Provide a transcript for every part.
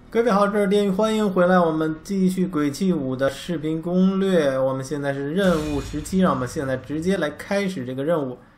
各位好，这是电鱼，欢迎回来，我们继续《鬼泣5》的视频攻略。我们现在是任务17，让我们现在直接来开始这个任务。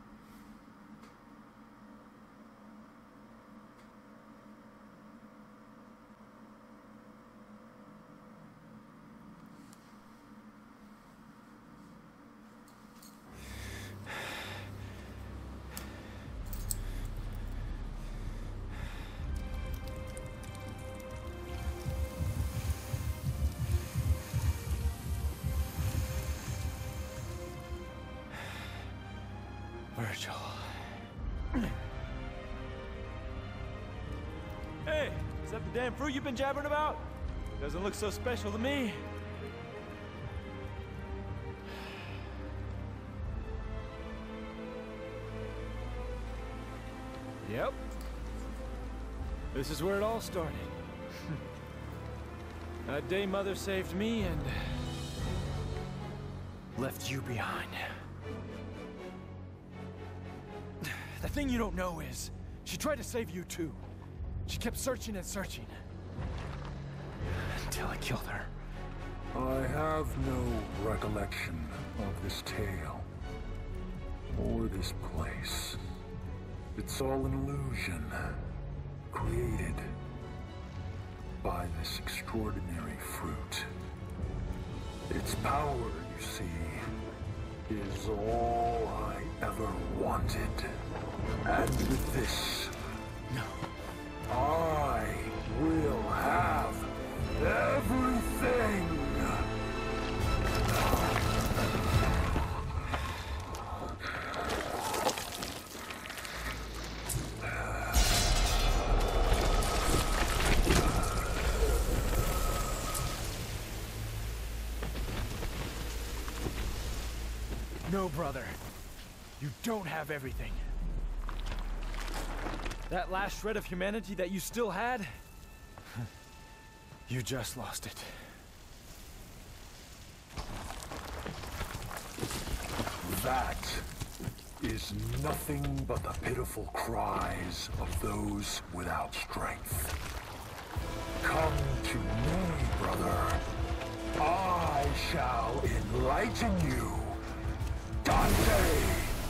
Virgil. Hey, is that the damn fruit you've been jabbering about? Doesn't look so special to me. Yep. This is where it all started. That day Mother saved me and left you behind. The thing you don't know is, she tried to save you too. She kept searching and searching. Until I killed her. I have no recollection of this tale. Or this place. It's all an illusion. Created by this extraordinary fruit. Its power, you see, is all I ever wanted. And with this, No. I will have everything! No, brother. You don't have everything. That last shred of humanity that you still had, you just lost it. That is nothing but the pitiful cries of those without strength. Come to me, brother. I shall enlighten you. Dante!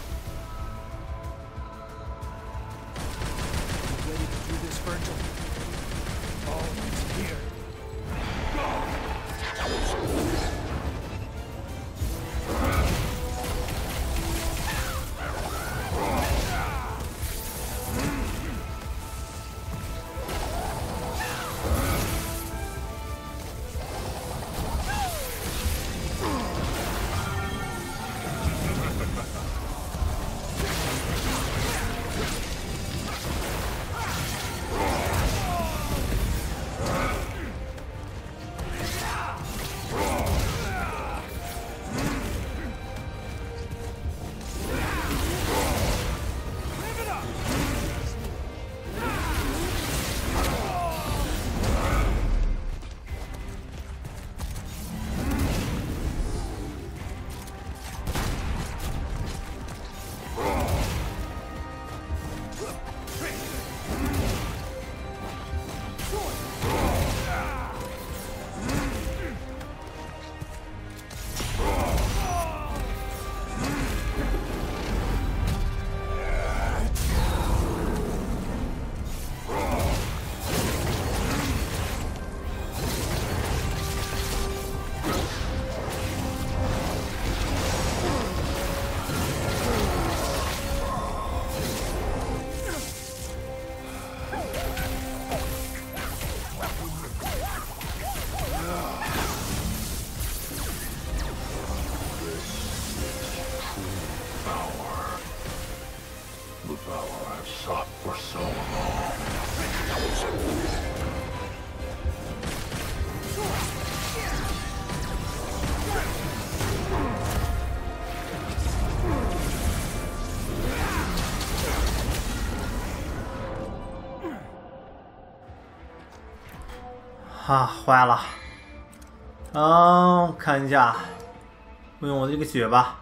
Ready to do this, Virgil? All is here. The power I've sought for so long. 坏了。看一下，用我的这个血吧。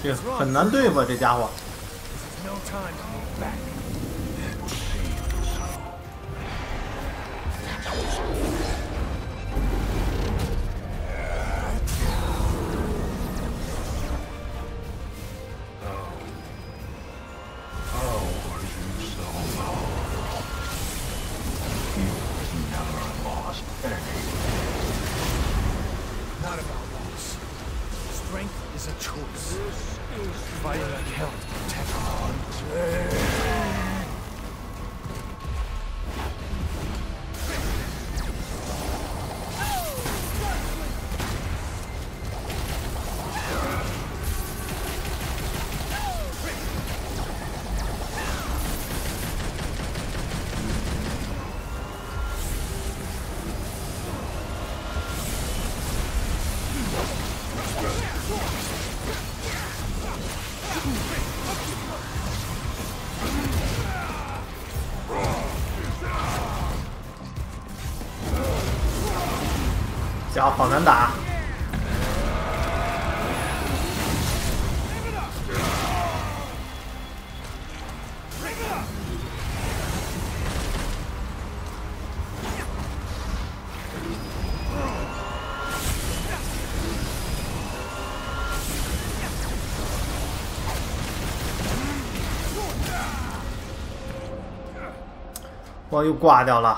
这很难对付这家伙。 This is no time to move back. Not about loss. Strength is a choice. Fighting like hell to protect 家伙好难打。 我又挂掉了。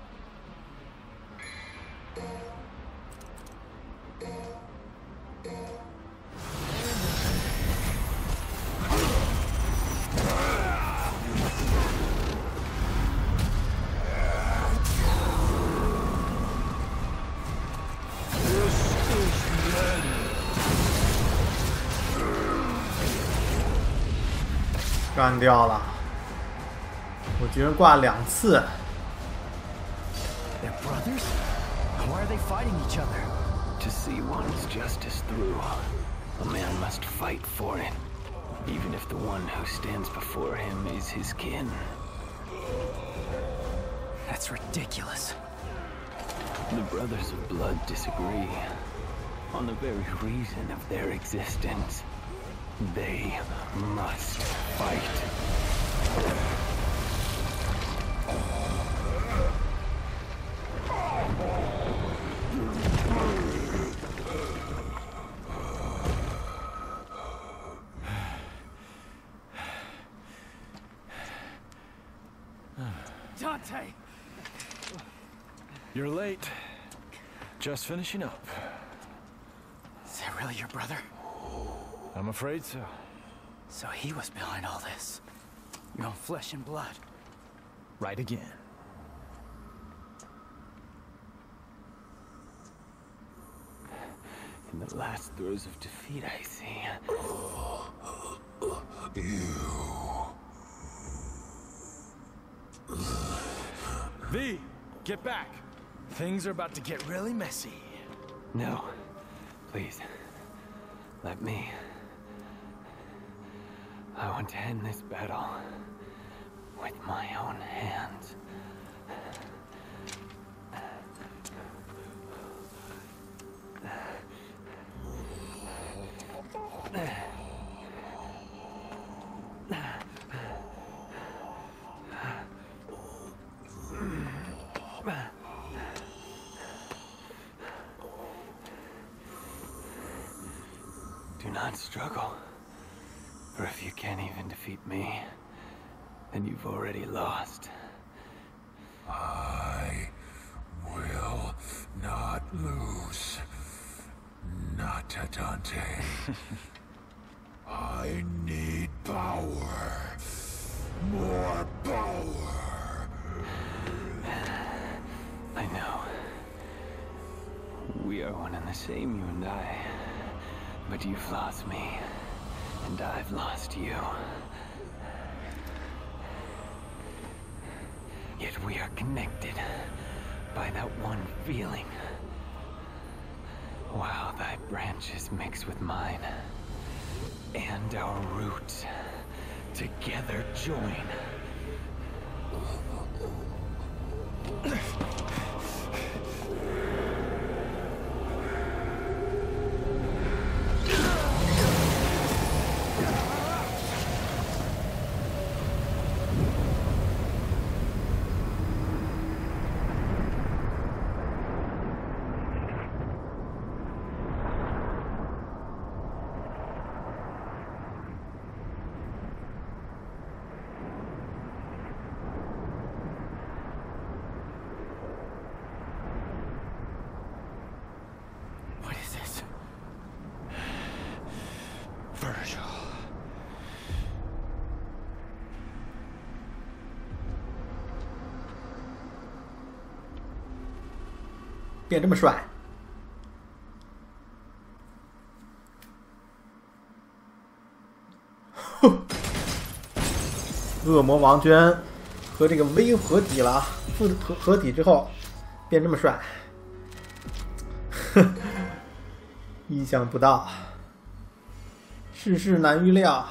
干掉了。 我居然挂2次。 They're brothers? Why are they fighting each other? To see one's justice through, a man must fight for it, even if the one who stands before him is his kin. That's ridiculous. The brothers of blood disagree on the very reason of their existence. They must fight. Dante! You're late. Just finishing up. Is that really your brother? I'm afraid so. So he was behind all this. Your own flesh and blood. Right again. In the last throes of defeat, I see. V, get back. Things are about to get really messy. No. Please. Let me. I want to end this battle with my own hands. Do not struggle. For if you can't even defeat me, then you've already lost. I will not lose. Not to Dante. I need power. More power. I know. We are one and the same, you and I. But you've lost me, and I've lost you. Yet we are connected by that one feeling. While thy branches mix with mine, and our roots together join. 变这么帅。恶魔王居然和这个威合体了，合体之后变这么帅，意想不到，世事难预料。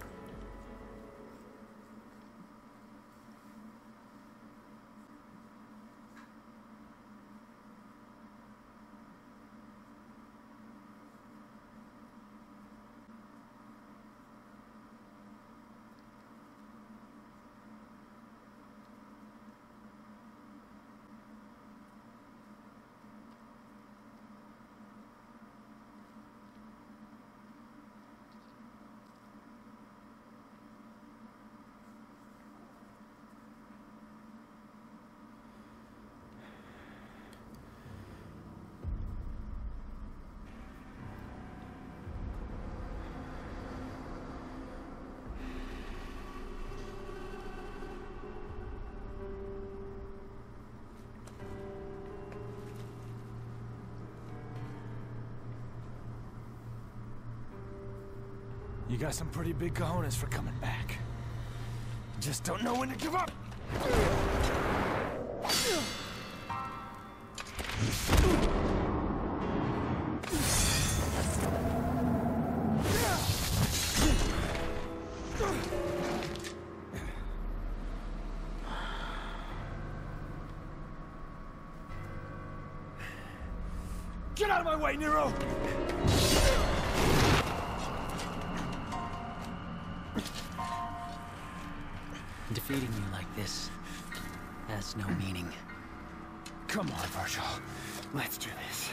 You got some pretty big cojones for coming back. Just don't know when to give up. Get out of my way, Nero! Defeating you like this has no meaning. Come on, Virgil. Let's do this.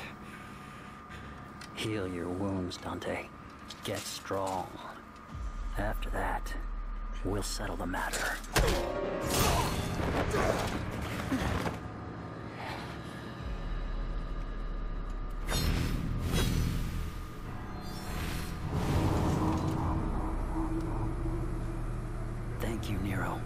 Heal your wounds, Dante. Get strong. After that, we'll settle the matter. Thank you, Nero.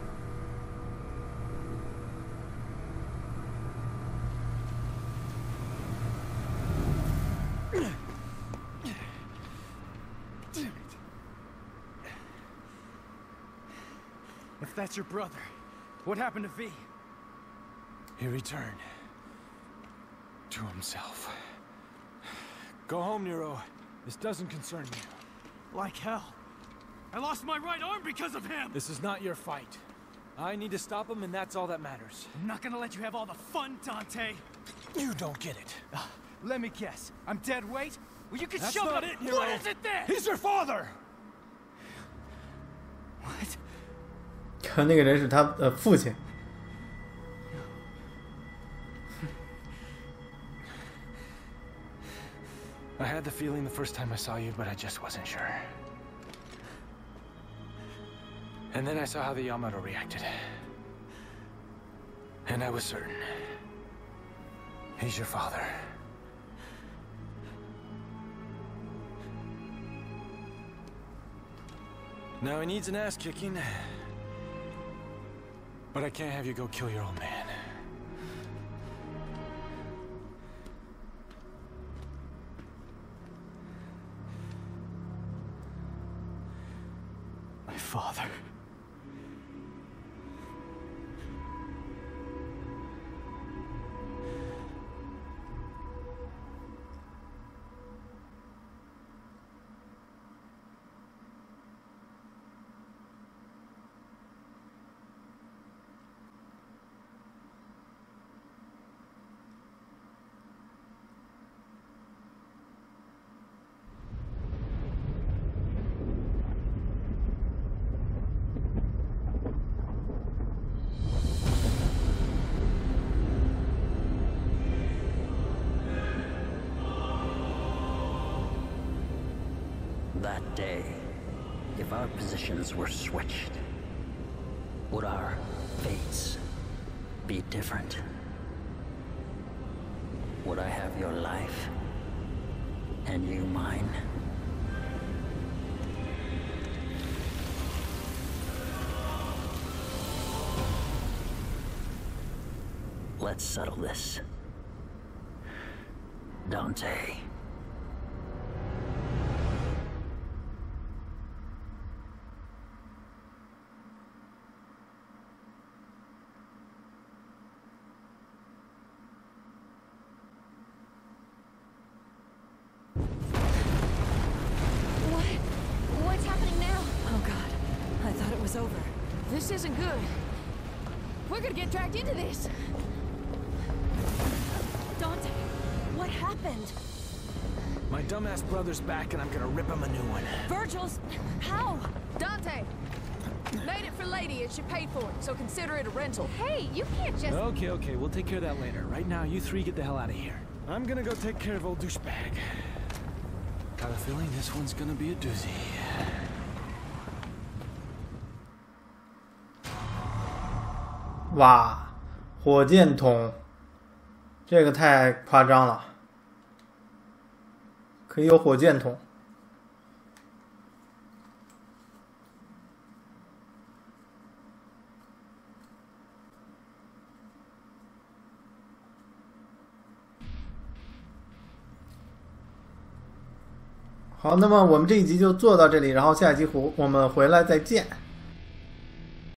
If that's your brother, what happened to V? He returned to himself. Go home, Nero. This doesn't concern you. Like hell. I lost my right arm because of him! This is not your fight. I need to stop him, and that's all that matters. I'm not gonna let you have all the fun, Dante! You don't get it. Let me guess. I'm dead weight? Well, you can show not it, Nero! What is it then? He's your father! What? 那个人是他父亲。 I had the feeling the first time I saw you, but I just wasn't sure. And then I saw how the Yamato reacted. And I was certain. He's your father. Now he needs an ass kicking. But I can't have you go kill your old man. My father. That day, if our positions were switched, would our fates be different? Would I have your life, and you mine? Let's settle this Dante. What's happening now? Oh god, I thought it was over. This isn't good. We're gonna get dragged into this. Dante, what happened? My dumbass brother's back and I'm gonna rip him a new one. Virgil's... how? Dante! Made it for Lady and she paid for it, so consider it a rental. Hey, you can't just... Okay, we'll take care of that later. Right now, you three get the hell out of here. I'm gonna go take care of old douchebag. Got a feeling this one's gonna be a doozy. 哇，火箭筒，这个太夸张了，可以有火箭筒。好，那么我们这一集就做到这里，然后下一集我们回来再见。